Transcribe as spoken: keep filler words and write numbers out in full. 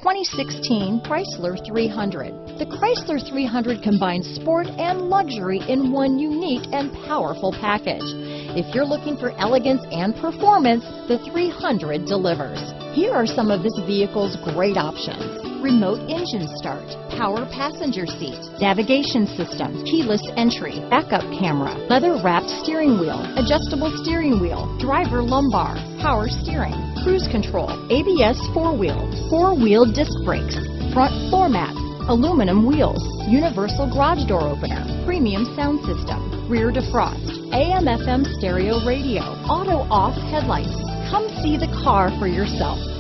twenty sixteen Chrysler three hundred. The Chrysler three hundred combines sport and luxury in one unique and powerful package. If you're looking for elegance and performance, the three hundred delivers. Here are some of this vehicle's great options: remote engine start, power passenger seat, navigation system, keyless entry, backup camera, leather-wrapped steering wheel, adjustable steering wheel, driver lumbar, power steering, cruise control, A B S four-wheel, four-wheel disc brakes, front floor mats, aluminum wheels, universal garage door opener, premium sound system, rear defrost, A M F M stereo radio, auto-off headlights. Come see the car for yourself.